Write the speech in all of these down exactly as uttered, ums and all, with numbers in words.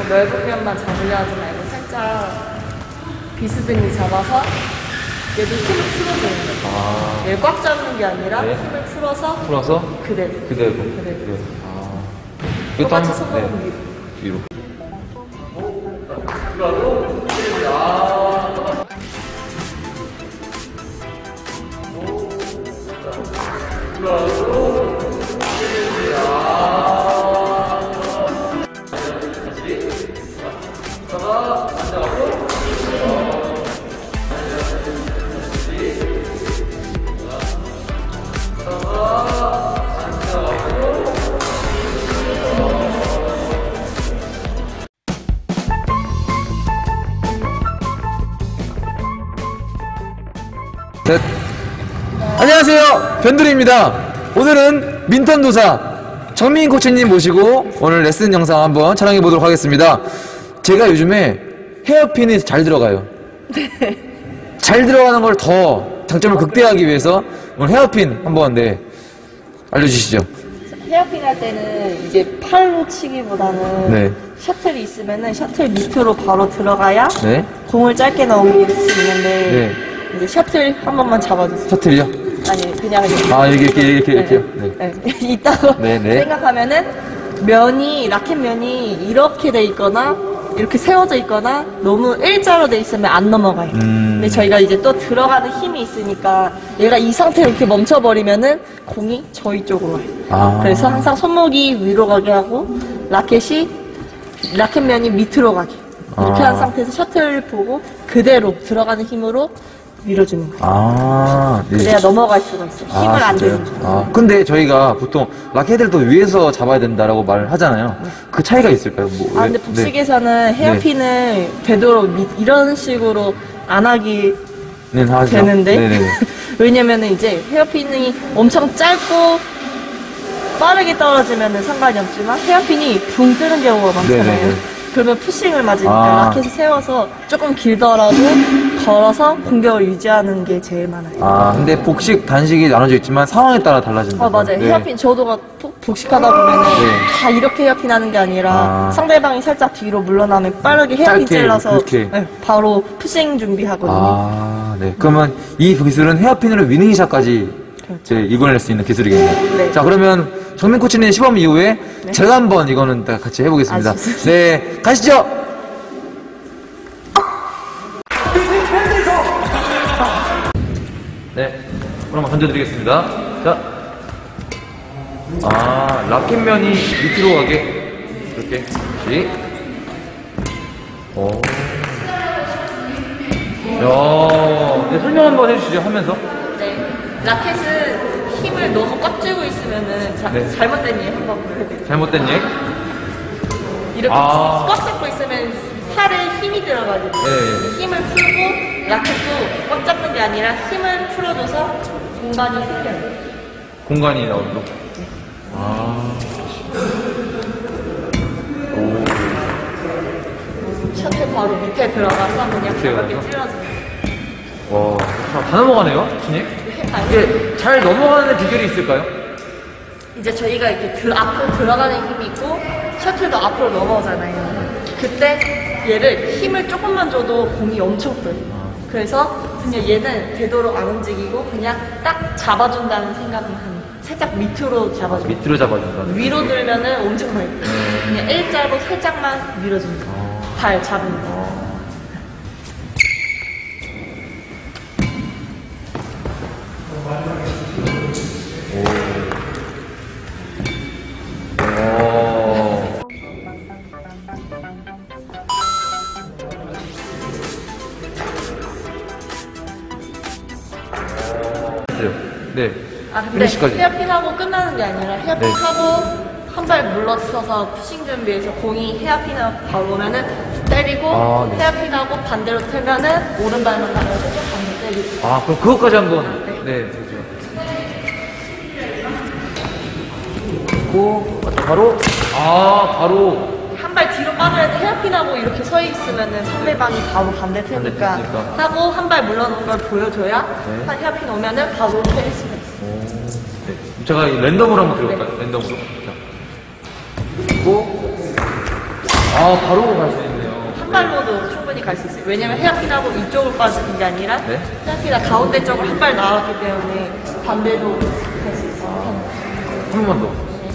넓은 면만 잡으려 하지 말고 살짝 비스듬히 잡아서 얘도 힘을 풀어주는 거예요. 아. 얘를 꽉 잡는 게 아니라 네. 힘을 풀어서 풀어서 그대로 그대로 그대로. 그대로. 아. 똑같이 손목을 네. 위로. 위로. 셋. 안녕하세요, 변두리입니다. 오늘은 민턴도사 정민 코치님 모시고 오늘 레슨 영상 한번 촬영해 보도록 하겠습니다. 제가 요즘에 헤어핀이 잘 들어가요. 네. 잘 들어가는 걸 더 장점을 극대화하기 위해서 오늘 헤어핀 한번 네 알려주시죠. 헤어핀 할 때는 이제 팔로 치기보다는 네. 셔틀이 있으면은 셔틀 밑으로 바로 들어가야 네. 공을 짧게 넘길 수 있는데 네. 이제 셔틀 한 번만 잡아주세요. 셔틀이요? 아니 그냥 이렇게. 아 이렇게 이렇게 이렇게 네, 이렇게요? 네. 네. 있다고 네, 네. 생각하면은 면이 라켓 면이 이렇게 돼 있거나 이렇게 세워져 있거나 너무 일자로 돼 있으면 안 넘어가요. 음... 근데 저희가 이제 또 들어가는 힘이 있으니까 얘가 이 상태로 이렇게 멈춰버리면은 공이 저희 쪽으로 와요. 아... 그래서 항상 손목이 위로 가게 하고 라켓이 라켓 면이 밑으로 가게 이렇게 아... 한 상태에서 셔틀 보고 그대로 들어가는 힘으로 밀어주는 거예요. 아, 네. 그래야 넘어갈 수가 있어요. 힘을 아, 안 주는 거예요. 아, 근데 저희가 보통 라켓을 또 위에서 잡아야 된다라고 말을 하잖아요. 네. 그 차이가 있을까요? 뭐, 아, 근데 복식에서는 네. 헤어핀을 네. 되도록 미, 이런 식으로 안 하기 네, 되는데 왜냐면은 이제 헤어핀이 엄청 짧고 빠르게 떨어지면은 상관이 없지만 헤어핀이 붕 뜨는 경우가 많잖아요. 네네. 그러면 푸싱을 맞으니까 아. 라켓을 세워서 조금 길더라도 걸어서 공격을 유지하는 게 제일 많아요. 아, 근데 복식, 단식이 나눠져 있지만 상황에 따라 달라진다. 아, 맞아요. 네. 헤어핀 저도가 복식하다 보면은 네. 다 이렇게 헤어핀 하는 게 아니라 아. 상대방이 살짝 뒤로 물러나면 빠르게 헤어핀 찔러서 네, 바로 푸싱 준비하거든요. 아, 네. 그러면 이 기술은 헤어핀으로 위닝샷까지 그렇죠. 이걸 낼 수 있는 기술이겠네요. 네. 자, 그러면 정민 코치님 시범 이후에 네. 제가 한번 이거는 같이 해보겠습니다. 아, 네, 가시죠. 네, 그럼 던져드리겠습니다. 자, 아, 라켓면이 밑으로 가게 이렇게 다시. 오, 야, 네, 설명 한번 해주시죠. 하면서. 네, 라켓은 힘을 너무 꽉 쥐고 있으면은 자, 네. 잘못된 예 한번 보여드릴게요. 잘못된 예? 이렇게 아 꽉 잡고 있으면 팔에 힘이 들어가지고 네. 힘을 풀고 라켓도 꽉 잡는 게 아니라 힘을 풀어줘서 공간이 생겨요. 공간이 나오고. 네. 아. 오. 셔틀 바로 밑에 들어가서 그냥 가볍게 찔러주는. 와, 다 넘어가네요, 코치님? 이게 잘 넘어가는 비결이 있을까요? 이제 저희가 이렇게 들, 앞으로 들어가는 힘이 있고 셔틀도 앞으로 넘어오잖아요. 그때 얘를 힘을 조금만 줘도 공이 엄청 떠요. 그래서 그냥 얘는 되도록 안 움직이고 그냥 딱 잡아준다는 생각을 하는. 살짝 밑으로 잡아줘. 밑으로 잡아준다. 위로 들면은 엄청 많이 떠요. 그냥 일자로 살짝만 밀어준다. 아. 발 잡는다. 아. 네. 아 근데 헤어핀하고 끝나는 게 아니라 헤어핀하고 네. 한 발 물러서서 푸싱 준비해서 공이 헤어핀하고 바로 오면은 때리고 아, 네. 헤어핀하고 반대로 틀면은 오른발만 가면서 반대 때리고. 아 그럼 그것까지 한번. 네. 네. 그리고 바로 아 바로. 한 발 뒤로 빠져야 돼. 헤어핀하고 이렇게 서 있으면은 상대방이 바로 반대 트니까 하고 한 발 물러놓은 걸 보여줘야 네. 한 헤어핀 오면은 바로 때릴 수가 있어. 네. 제가 랜덤으로 한번 들어볼까요? 네. 랜덤으로. 자. 그리고 아 아, 바로 갈 수 있네요. 한 발로도 충분히 갈 수 있어요. 왜냐면 헤어핀하고 이쪽으로 빠지는 게 아니라 네. 헤어핀이 가운데 쪽으로 한 발 나왔기 때문에 반대로 갈 수 있어요. 한 번만 더.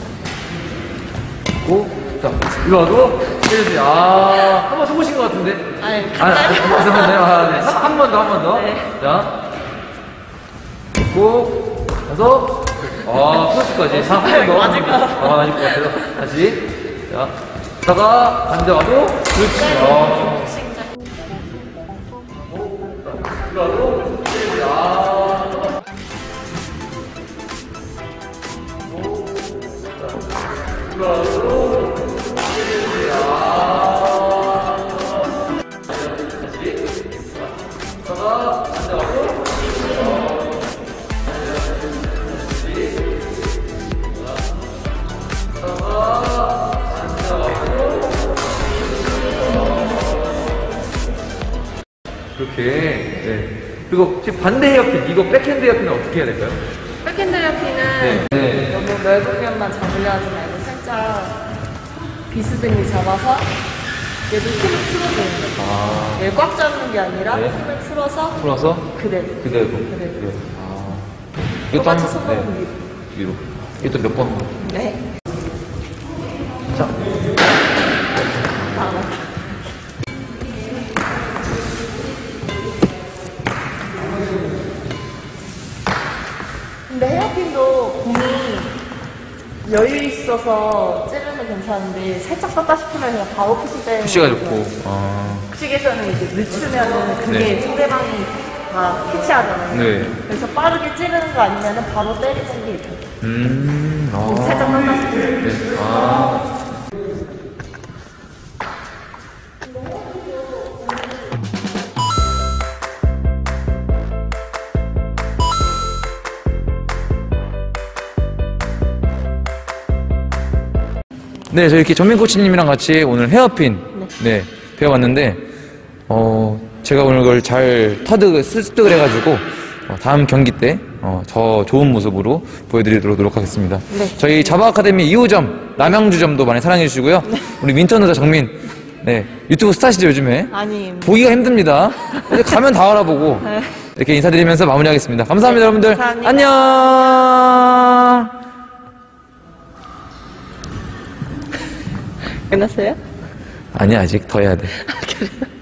고, 자, 이거 하고, 때려주세요. 아, 한 번 성공신 것 같은데? 아니, 아, 아, 간단히. 죄송한데요. 아, 네. 한 번 더, 한 번 더. 네. 자, 고, 가서, 아, 플러스까지. 자, 한 번 더. 맞을 것 같아요. 아, 맞을 것 같아요. 다시. 자, 다가 반대 와도, 그렇지. 아. 이거 하고, 때려주세요. 아. 이거 하고, 그렇게. 네. 그리고 지금 반대 헤어핀, 이거 백핸드 헤어핀은 어떻게 해야 될까요? 백핸드 헤어핀은 네. 네. 너무 넓은 면만 잡으려 하지 말고 살짝 비스듬히 잡아서 얘도 힘을 풀어줘야 돼요. 아. 얘를 꽉 잡는 게 아니라 네. 힘을 풀어서 풀어서 그대로. 그대로. 그대로. 네. 아. 똑같이 한- 손목은 네. 위로. 이것도 몇 번. 네. 자. 근데 헤어핀도 공이 여유 있어서 찌르면 괜찮은데 살짝 썼다 싶으면 그냥 바로 푸시 때는 푸시가 좋고. 아. 푸시에서는 이제 늦추면은 그게 네. 상대방이 다 캐치하잖아요. 네. 그래서 빠르게 찌르는 거 아니면은 바로 때리는 게 좋아요. 음. 아. 살짝 썼다 싶으면. 네. 아. 네, 저 이렇게 전민 코치님이랑 같이 오늘 헤어핀 네, 배워봤는데 어, 제가 오늘 그걸 잘 터득, 습득을 해가지고 어, 다음 경기 때 어, 더 좋은 모습으로 보여드리도록 노력하겠습니다. 네. 저희 자바 아카데미 이 호점 남양주점도 많이 사랑해 주시고요. 우리 민턴노자 정민 네, 유튜브 스타시죠 요즘에? 아니. 보기가 힘듭니다. 이제 가면 다 알아보고 이렇게 인사드리면서 마무리하겠습니다. 감사합니다, 여러분들. 감사합니다. 안녕. 끝났어요? 아니 아직 더 해야 돼. 그래요?